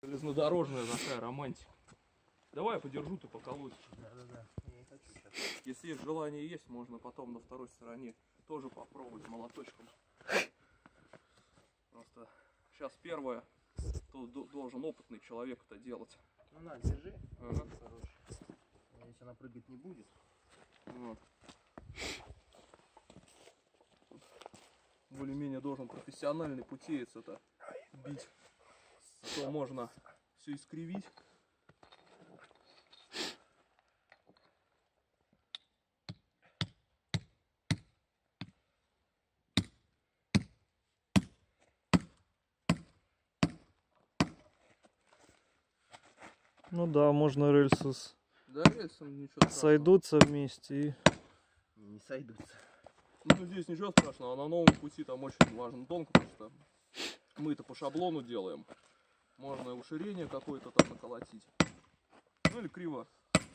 Железнодорожная такая романтика. Давай я подержу, ты поколоть. Да. Я не хочу сейчас. Если есть желание есть, можно потом на второй стороне тоже попробовать молоточком. Просто сейчас первое, то должен опытный человек это делать. Ну на, держи. Ага. Хорош. Если она прыгать не будет. Вот. Более-менее должен профессиональный путеец это бить. А то можно все искривить. Ну да, можно рельсы Да, рельсом ничего страшного. сойдутся вместе и... Не сойдутся. Ну здесь ничего страшного, на новом пути там очень важно тонко, потому что мы это по шаблону делаем. Можно и уширение какое-то там наколотить. Ну или криво.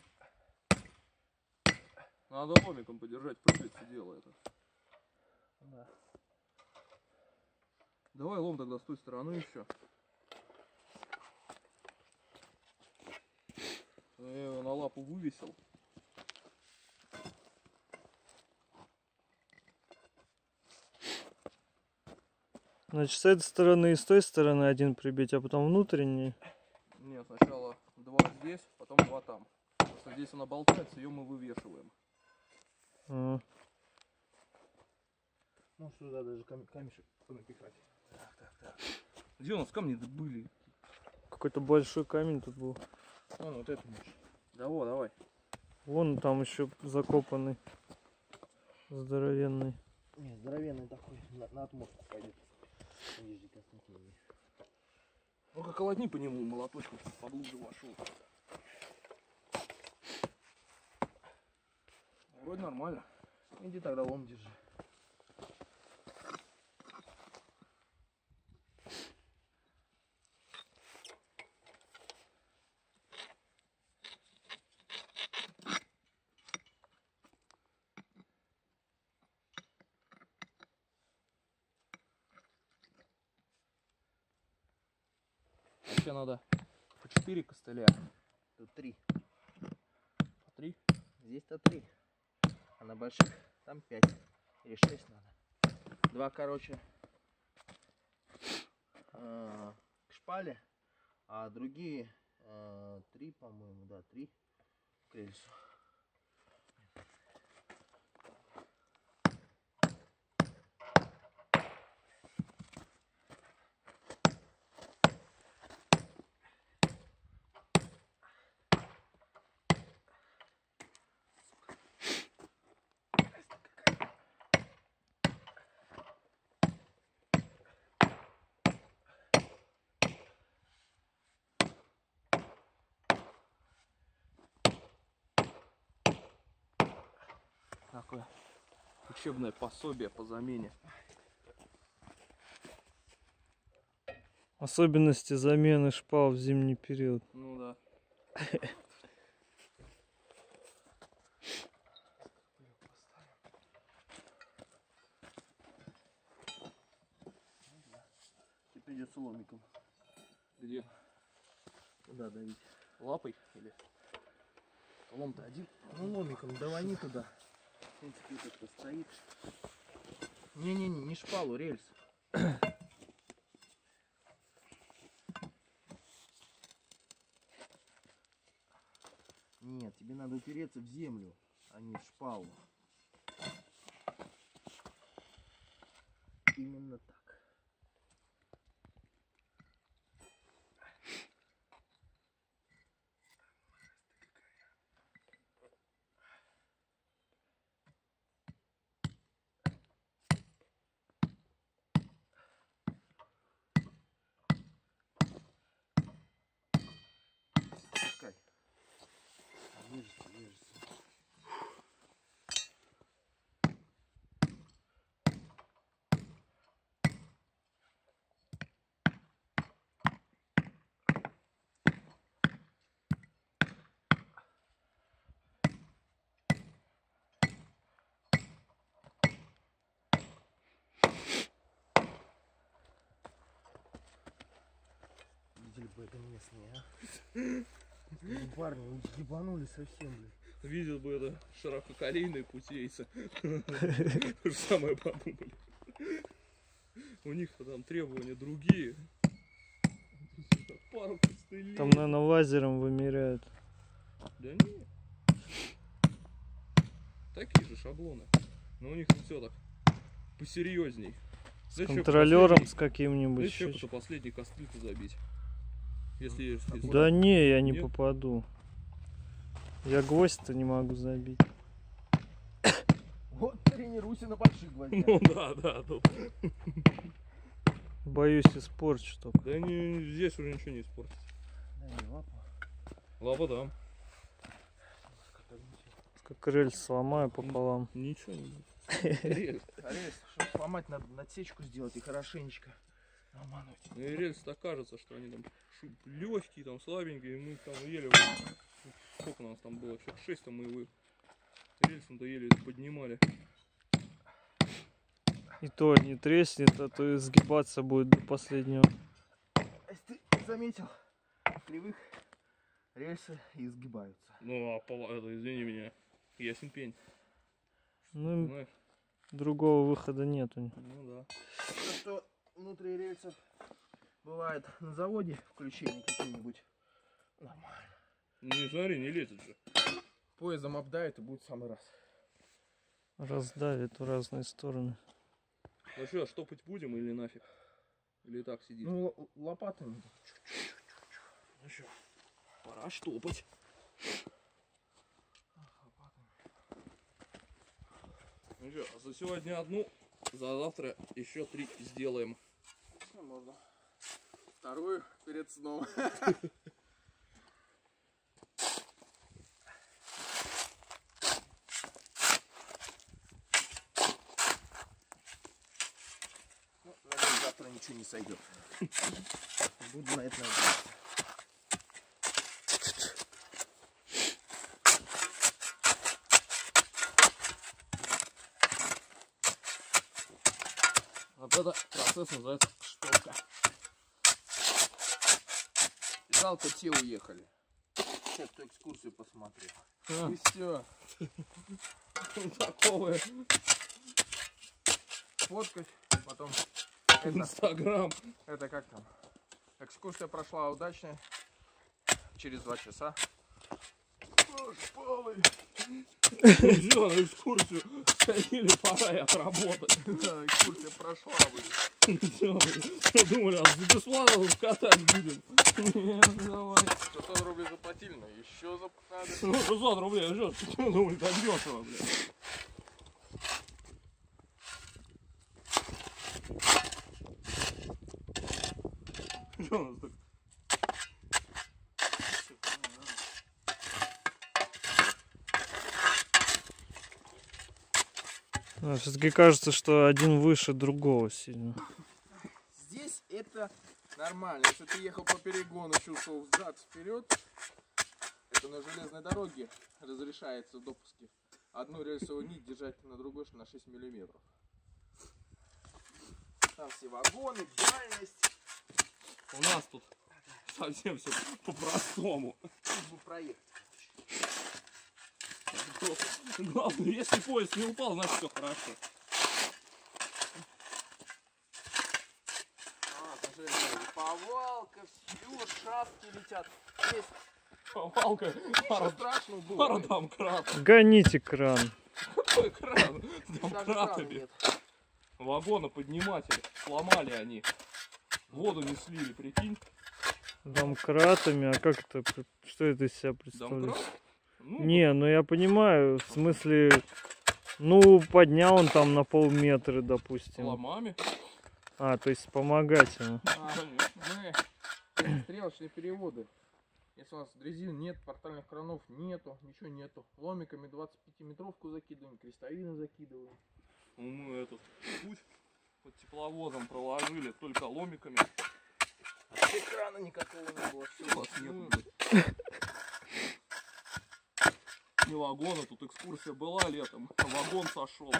Надо ломиком подержать, прыгать все дело это. Да. Давай лом тогда с той стороны еще. Я его на лапу вывесил. Значит, с этой стороны и с той стороны один прибить, а потом внутренний. Нет, сначала два здесь, потом два там. Просто здесь она болтается, ее мы вывешиваем. А. Ну сюда даже камешек напихать. Так. Где у нас камни-то были? Какой-то большой камень тут был. Вон вот это можешь. Давай. Вон там еще закопанный. Здоровенный. Не, здоровенный такой. На отмостку пойдет. Подожди, Константин. Ну-ка колотни по нему молоточком, чтобы поглубже вошел. Вроде нормально. Иди тогда лом держи. Вообще надо по 4 костыля. Тут 3. По 3? Здесь-то 3. А на больших там 5. Или 6 надо. 2, короче, к шпале, а другие 3, по-моему, да, 3 к рельсу. Такое учебное пособие по замене. Особенности замены шпал в зимний период. Ну да. Тебе придется ломиком. Где? Куда давить? Лапой или? Лом-то один. Ну ломиком давани туда. В принципе, это стоит. Не шпалу, рельс. Нет, тебе надо упереться в землю, а не в шпалу. Именно так. Пускай. Вижется. видели бы это местные, а? Парни ебанули совсем, блин. Видел бы это ширококолейные путейцы. То же самое подумали. У них-то там требования другие. Пару костылей. Там, наверное, лазером вымеряют. Да нет. Такие же шаблоны. Но у них тут все так посерьезней. С контролером с каким-нибудь. Зачем это последний костыль-то забить? Если Да не, я не Нет? попаду. Я гвоздь-то не могу забить. Вот тренируйся на больших гвоздях. Ну да. Боюсь испорчу только. Да не, здесь уже ничего не испортить. Да не, лапу. Лапа да. Как рельс сломаю пополам. Ничего не будет. Рельс. Рельс, чтобы сломать, надо надсечку сделать и хорошенечко обмануть. Ну и рельс-то кажется, что они там легкие, там слабенькие, мы там еле. Сколько у нас там было? Человек 6 там мы его рельсом-то еле поднимали. И то не треснет, а то и сгибаться будет до последнего. Если ты заметил, кривых рельсы изгибаются. Ну а это, извини меня, ясен пень. Ну, Знаешь? другого выхода нету. Ну да. То, что внутри рельсов бывает на заводе включение какие-нибудь, нормально. Ну не смотри, не лезет же. Поездом обдает и будет в самый раз. Раздавит в разные стороны. Ну что, штопать будем или нафиг? Или так сидит? Ну, лопатами. Ну что, пора штопать. Ну что, за сегодня одну, за завтра еще 3 сделаем. Ну, можно. Вторую перед сном. Ну, надеюсь, завтра ничего не сойдет. Буду на это надеяться. Вот это процесс называется штопка. Жалко, те уехали. Сейчас эту экскурсию посмотрел. А, И все. такого Фоткать, потом это, Инстаграм. это как там? Экскурсия прошла удачно. Через 2 часа. Шпалы. Все, на экскурсию сходили, пора и отработать. Да, экскурсия прошла. Все, думали, а за бесплатно катать будем. Нет, давай. 600 рублей заплатили, но еще надо. Ну, 600 рублей, что думали, так дешево, блядь. Что у нас так? Все-таки кажется, что один выше другого сильно. Здесь это нормально. Если ты ехал по перегону, чувствовал взад вперед, это на железной дороге разрешается в допуске одну рельсовую нить держать на другой на 6 миллиметров. Там все вагоны, дальность. У нас тут совсем все по-простому. Чтобы проехать. Главное, если поезд не упал, значит все хорошо. Повалка, все, шапки летят. Есть. Повалка, Ничего страшного было. пара домкратов. Гоните кран. Какой кран? Даже Домкратами. крана нет. Вагоноподниматели. Сломали они. Воду не слили, прикинь. Домкратами, а как это, что это из себя представляет? Домкрат? Ну, Не, ну я понимаю, в смысле, ну поднял он там на полметра, допустим. ломами. А, то есть помогать ему. Мы стрелочные переводы. Если у нас дрезин нет, портальных кранов нету, ничего нету. Ломиками 25-метровку закидываем, крестовину закидываем. Мы этот путь под тепловозом проложили только ломиками. Вообще крана никакого не было. У вас нет, блядь. Не вагона, тут экскурсия была летом, вагон сошел.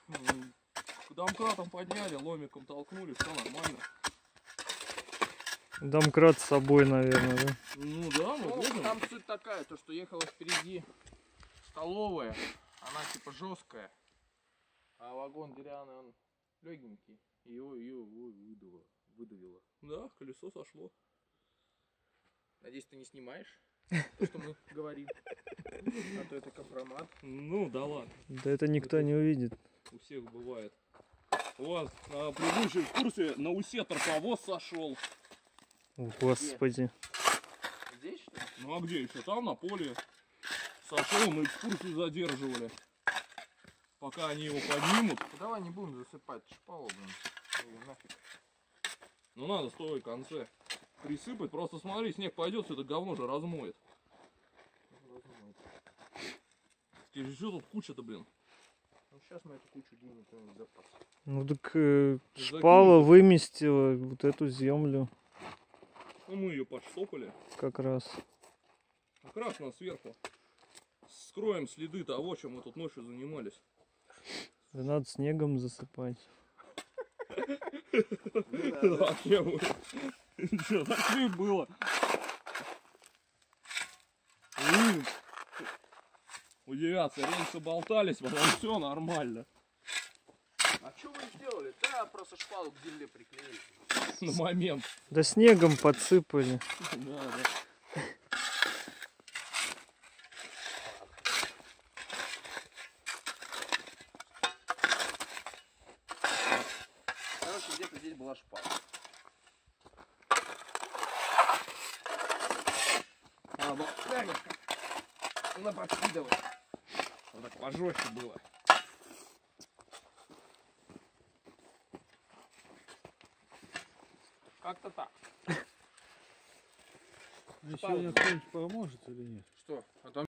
Домкратом подняли, ломиком толкнули, все нормально. Домкрат с собой, наверное, да? Ну да, мы Ну, можем. там суть такая, то что ехала впереди столовая, она типа жесткая, а вагон деревянный, он легенький, ее выдавило. Да, колесо сошло. Надеюсь, ты не снимаешь то, что мы говорим, а то это компромат. Ну да ладно, Да это никто не увидит. у всех бывает. У вас на предыдущей экскурсии на усе троповоз сошел. О, Господи. Здесь что ли? Ну а где еще? Там на поле сошел, мы экскурсию задерживали. Пока они его поднимут. Ну, давай не будем засыпать шпалу, блин. Ой, нафиг. Ну надо с той конце присыпать. Просто смотри, снег пойдет, все это говно же размоет. Тебе же тут куча-то, блин. Ну сейчас мы эту кучу денег в запас. Ну так Закинь. шпала выместила вот эту землю Ну мы ее подштопали. как раз. Как раз на сверху. Скроем следы того, чем мы тут ночью занимались. Да надо снегом засыпать. Вообще вы. Что, так и было. Удивятся, рельсы болтались, потом все нормально. А что вы сделали? Да, просто шпалу к земле приклеили. На момент. Да снегом подсыпали. Да, да. Короче, где-то здесь была шпала. А, ну, надо подкидывать. Вот так пожестче было. Как-то так. А сегодня кто-нибудь поможет или нет? Что? А там